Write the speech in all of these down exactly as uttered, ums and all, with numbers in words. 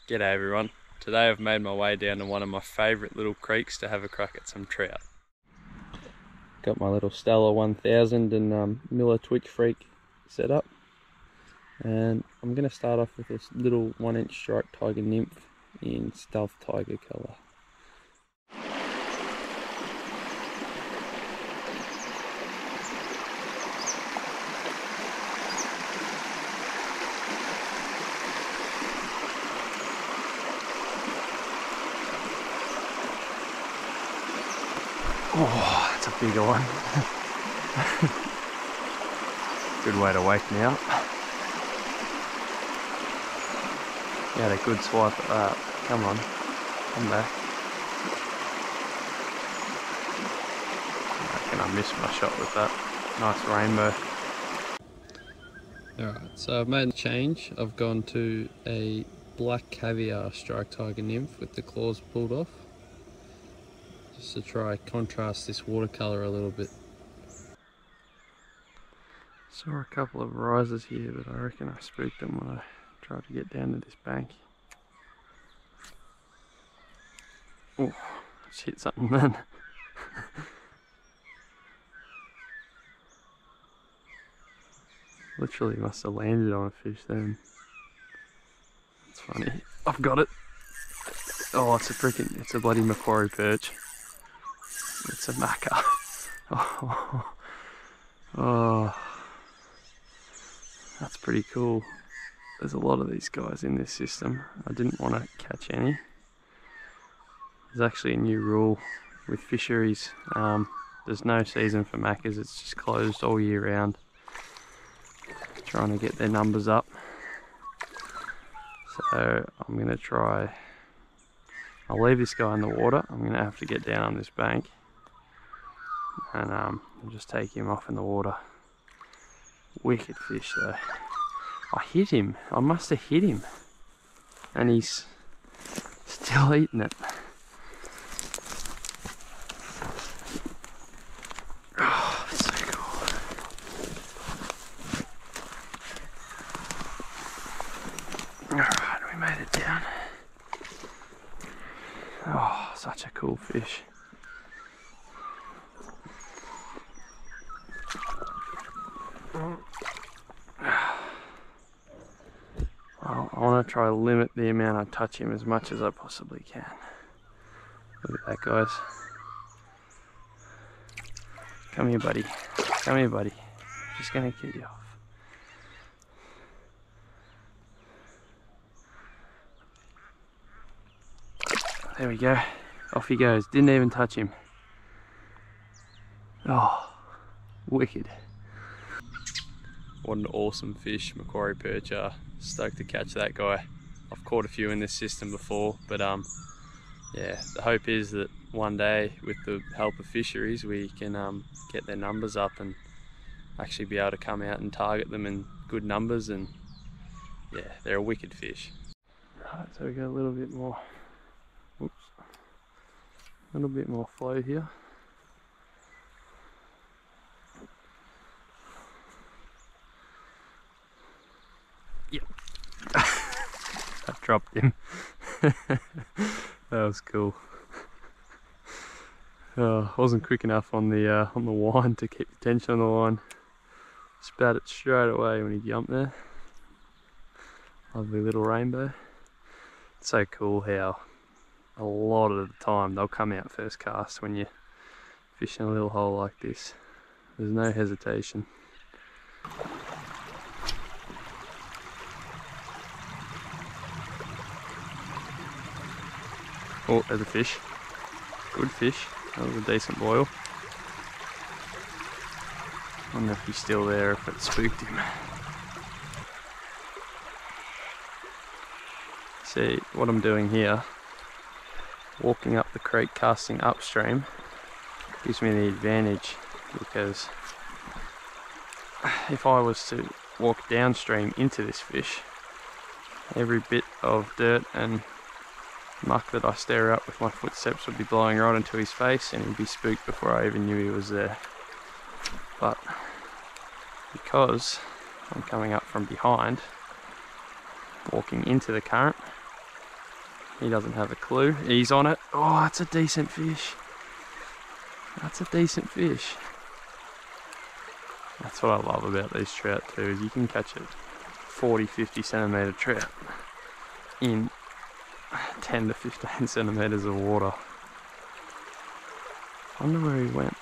G'day everyone. Today I've made my way down to one of my favourite little creeks to have a crack at some trout. Got my little Stella one thousand and um, Miller Twitch Freak set up. And I'm going to start off with this little one inch striped tiger nymph in stealth tiger colour. Oh, that's a bigger one. Good way to wake me up. You had a good swipe at that. Come on, come back. I reckon I missed my shot with that. Nice rainbow. Alright, so I've made a change. I've gone to a black caviar striped tiger nymph with the claws pulled off, just to try contrast this watercolour a little bit. Saw a couple of rises here, but I reckon I spooked them when I tried to get down to this bank. Oh, just hit something then. Literally must have landed on a fish then. That's funny. I've got it. Oh, it's a freaking, it's a bloody Macquarie perch. It's a macca. Oh, oh, that's pretty cool. There's a lot of these guys in this system. I didn't want to catch any. There's actually a new rule with fisheries. Um, there's no season for maccas, it's just closed all year round. Trying to get their numbers up. So I'm going to try, I'll leave this guy in the water. I'm going to have to get down on this bank and um, I'll just take him off in the water. Wicked fish though. I hit him, I must have hit him and he's still eating it. Oh, so cool. Alright, we made it down. Oh, such a cool fish. Well, I want to try to limit the amount I touch him as much as I possibly can. Look at that, guys. Come here, buddy. Come here, buddy. I'm just going to get you off. There we go. Off he goes. Didn't even touch him. Oh, wicked. What an awesome fish, Macquarie perch. Uh, stoked to catch that guy. I've caught a few in this system before, but um, yeah, the hope is that one day, with the help of fisheries, we can um, get their numbers up and actually be able to come out and target them in good numbers. And yeah, they're a wicked fish. Right, so we got a little bit more, oops, a little bit more flow here. Yep. I dropped him. That was cool. Oh, I wasn't quick enough on the uh, on the line to keep the tension on the line. Spat it straight away when he jumped there. Lovely little rainbow. It's so cool how a lot of the time they'll come out first cast when you're fishing a little hole like this. There's no hesitation. Oh, there's a fish. Good fish. That was a decent boil. I wonder if he's still there, if it spooked him. See, what I'm doing here, walking up the creek, casting upstream, gives me the advantage, because if I was to walk downstream into this fish, every bit of dirt and muck that I stir up with my footsteps would be blowing right into his face and he'd be spooked before I even knew he was there. But because I'm coming up from behind, walking into the current, He doesn't have a clue. He's on it. Oh, that's a decent fish. That's a decent fish. That's what I love about these trout too, is you can catch a forty, fifty centimetre trout in ten to fifteen centimetres of water. I wonder where he went.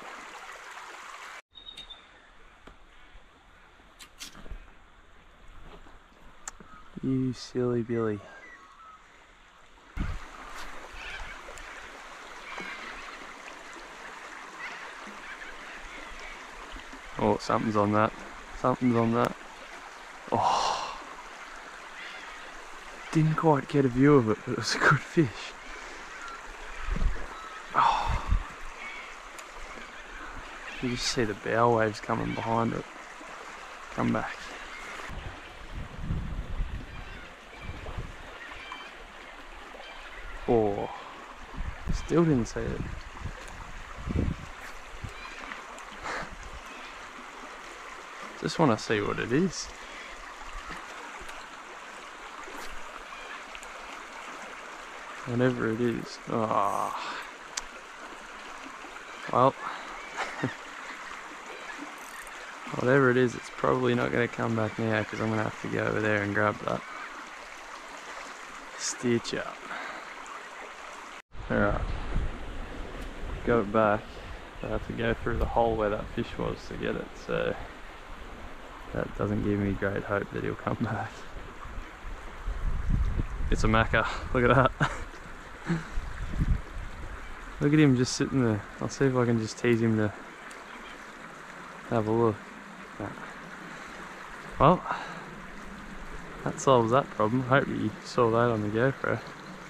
You silly Billy. Oh, something's on that. Something's on that. Oh. Didn't quite get a view of it, but it was a good fish. Oh. You just see the bow waves coming behind it. Come back. Oh. Still didn't see it. Just want to see what it is. Whatever it is. Oh. Well, whatever it is, it's probably not going to come back now because I'm going to have to go over there and grab that. Stitch up. Alright. Got it back. I have to go through the hole where that fish was to get it, so that doesn't give me great hope that he'll come back. It's a macca. Look at that. Look at him just sitting there. I'll see if I can just tease him to have a look. No. Well, that solves that problem. Hope you saw that on the GoPro.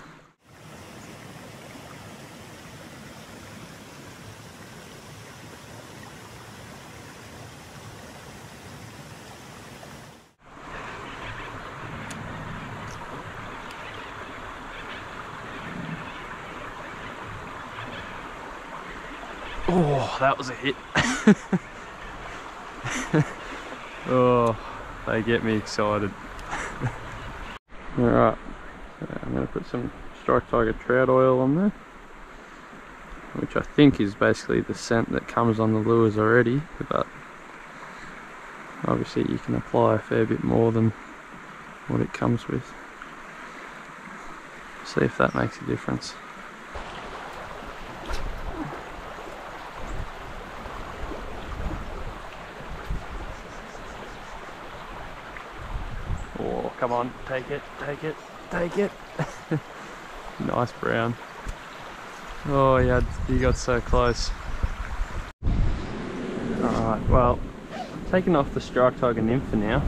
Oh, that was a hit. Oh, they get me excited. Alright, so I'm going to put some Strike Tiger trout oil on there, which I think is basically the scent that comes on the lures already, but obviously you can apply a fair bit more than what it comes with. See if that makes a difference. Oh, come on, take it, take it, take it. Nice brown. Oh, yeah, you got so close. Alright, well, I'm taking off the Strike Tiger nymph for now.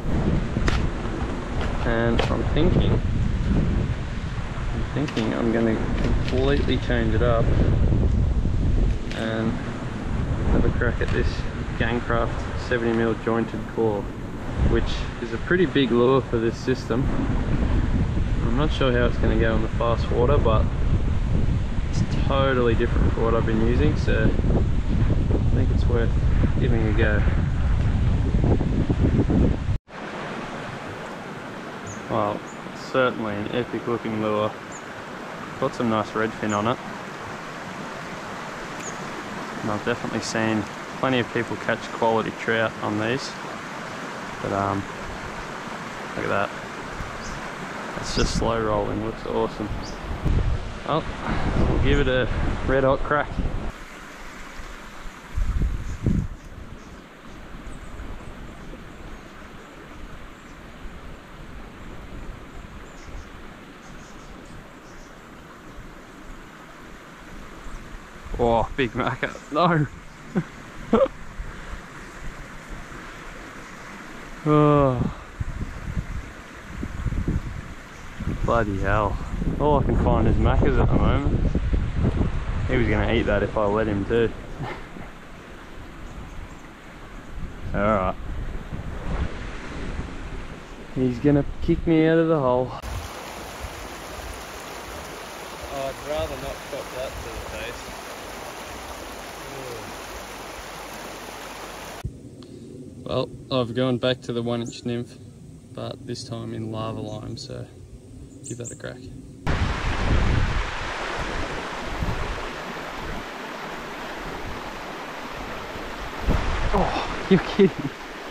And I'm thinking, I'm thinking I'm going to completely change it up and have a crack at this Gangcraft seventy mil jointed core, which is a pretty big lure for this system. I'm not sure how it's going to go in the fast water, but it's totally different from what I've been using, so I think it's worth giving a go. Well, it's certainly an epic looking lure. Got some nice redfin on it. And I've definitely seen plenty of people catch quality trout on these. But um, look at that. It's just slow rolling, looks awesome. Well, we'll give it a red hot crack. Oh, big macca. No! Oh. Bloody hell. All I can find is maccas at the moment. He was going to eat that if I let him too. Alright. He's going to kick me out of the hole. Oh, I'd rather not chop that to the face. Well, I've gone back to the one inch nymph, but this time in lava lime, so give that a crack. Oh, you're kidding.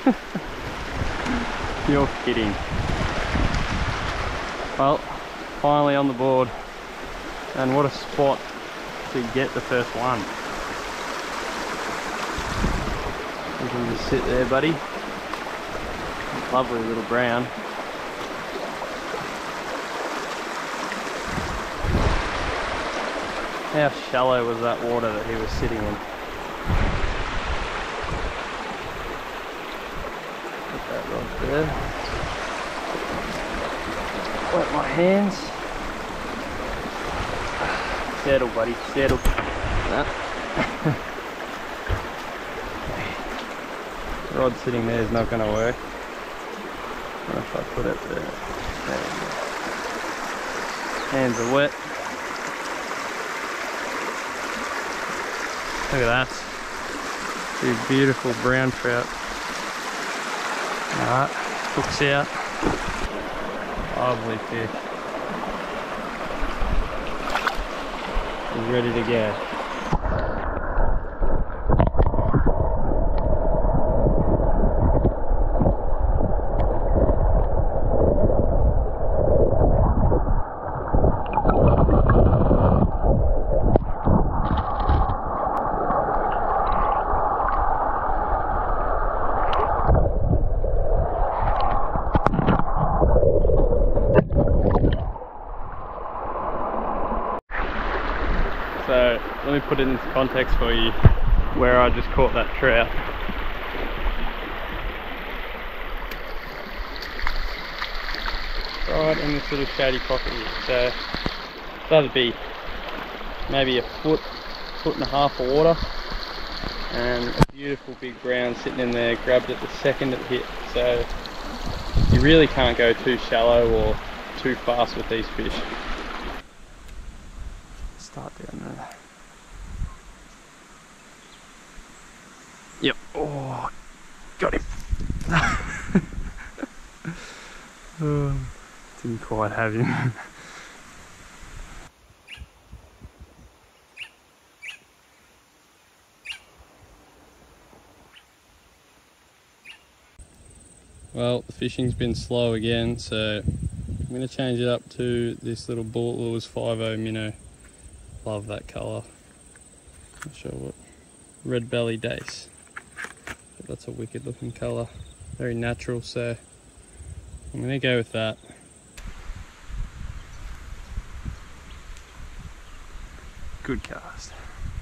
You're kidding. Well, finally on the board. And what a spot to get the first one. You can just sit there, buddy. Lovely little brown. How shallow was that water that he was sitting in? Put that right there. Wet my hands. Settle, buddy, settle. Nah. Rod sitting there is not going to work. What if I put it there? There we go. Hands are wet. Look at that. Two beautiful brown trout. Alright, hooks out. Lovely fish. He's ready to go. So let me put it into context for you where I just caught that trout. Right in this little shady pocket here. So that'd be maybe a foot, foot and a half of water, and a beautiful big brown sitting in there. Grabbed it the second it hit. So you really can't go too shallow or too fast with these fish. Start down there. Yep. Oh, got him. Oh, didn't quite have him. Well, the fishing's been slow again, so I'm going to change it up to this little Bullet Lures five oh minnow. Love that colour. Not sure what. Red belly dace. But that's a wicked looking colour. Very natural, so I'm going to go with that. Good cast.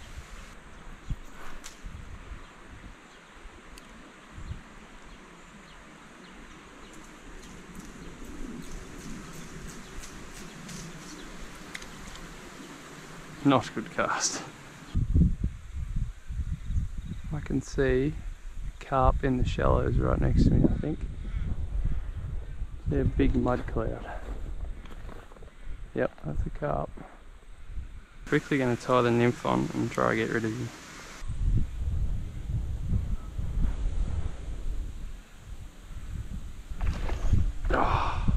Not good cast. I can see a carp in the shallows right next to me, I think. They're a big mud cloud. Yep, that's a carp. Quickly going to tie the nymph on and try to get rid of him. Oh.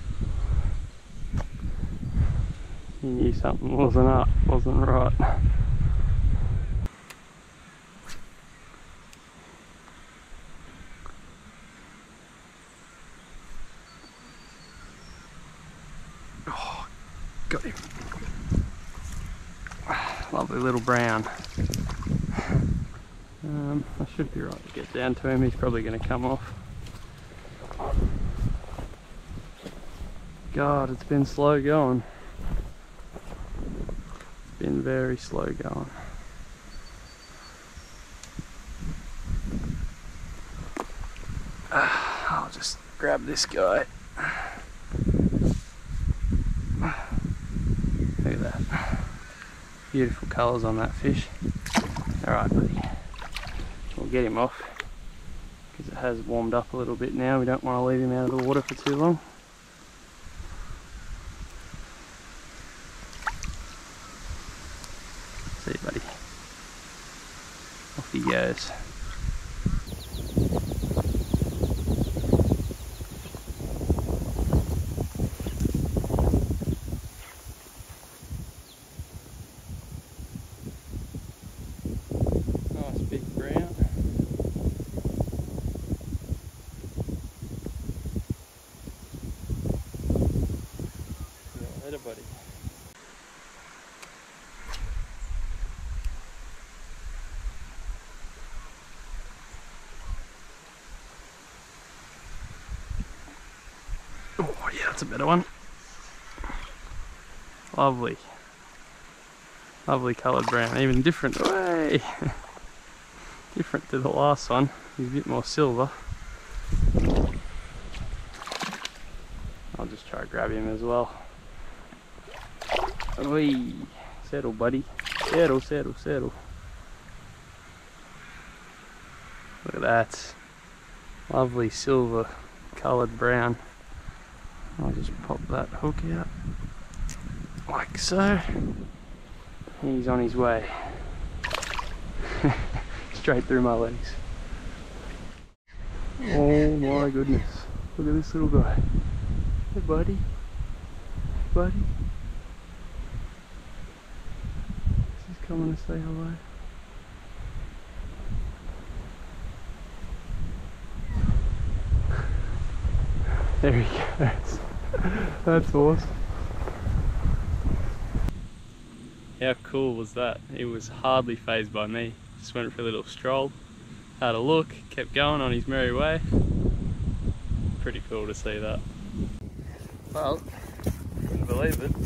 You knew something wasn't up, wasn't right. Oh, got him. Lovely little brown. Um, I should be right to get down to him. He's probably going to come off. God, it's been slow going. Been very slow going. Uh, I'll just grab this guy. Look at that. Beautiful colours on that fish. Alright, buddy. We'll get him off because it has warmed up a little bit now. We don't want to leave him out of the water for too long. See you, buddy. Off he goes. Nice big brown. buddy. Oh yeah, that's a better one. Lovely. Lovely coloured brown, even different, way different to the last one. He's a bit more silver. I'll just try to grab him as well. Oi, settle buddy, settle, settle, settle. Look at that, lovely silver coloured brown. I'll just pop that hook out, like so. He's on his way. Straight through my legs. Oh my goodness. Look at this little guy. Hey buddy. Buddy. He's coming to say hello. There he goes. That's awesome. How cool was that? He was hardly fazed by me. Just went for a little stroll, had a look, kept going on his merry way. Pretty cool to see that. Well, couldn't believe it.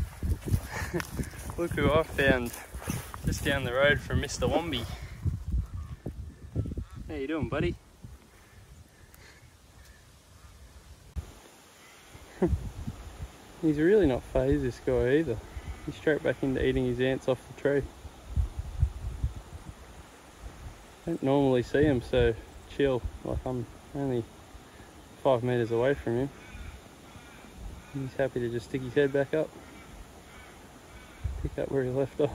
Look who I found just down the road from Mister Wombi. How you doing, buddy? He's really not fazed, this guy, either. He's straight back into eating his ants off the tree. Don't normally see him so chill, like I'm only five metres away from him. He's happy to just stick his head back up, pick up where he left off.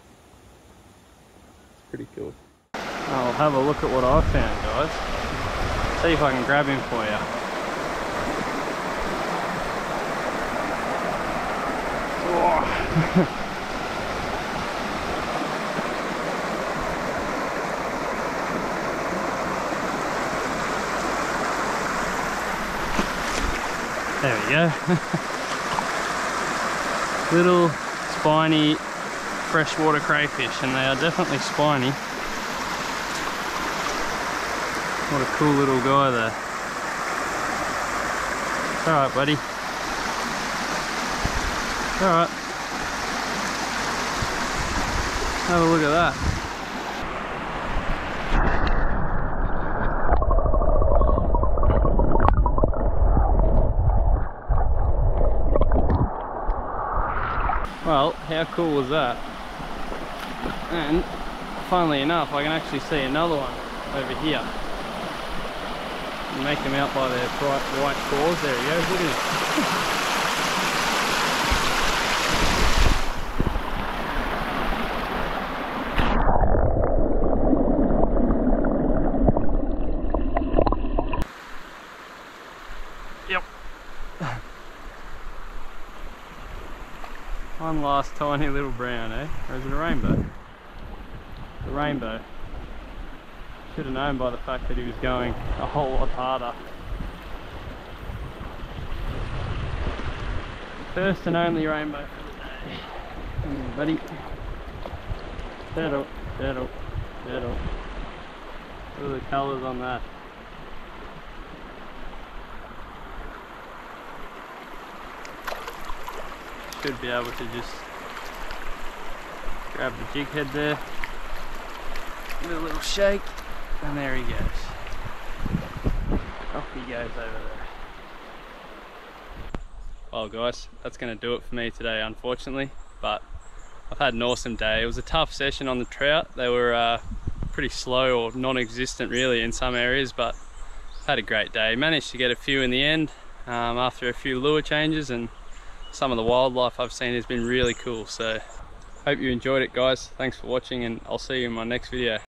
It's pretty cool. I'll have a look at what I found, guys. See if I can grab him for you. There we go. Little spiny freshwater crayfish, and they are definitely spiny. What a cool little guy there. Alright buddy. Alright. Have a look at that. Well, how cool was that? And funnily enough, I can actually see another one over here. You make them out by their bright white claws. There he goes, look at him. Yep. One last tiny little brown, eh? Or is it a rainbow? The rainbow. Should have known by the fact that he was going a whole lot harder. First and only rainbow for the day. Come here, buddy. Settle, settle, settle. Look at the colours on that. Should be able to just grab the jig head there, give it a little shake, and there he goes. Off he goes over there. Well guys, that's going to do it for me today unfortunately, but I've had an awesome day. It was a tough session on the trout. They were uh, pretty slow or non-existent really in some areas, but I've had a great day. Managed to get a few in the end um, after a few lure changes, and some of the wildlife I've seen has been really cool. So hope you enjoyed it guys. Thanks for watching, and I'll see you in my next video.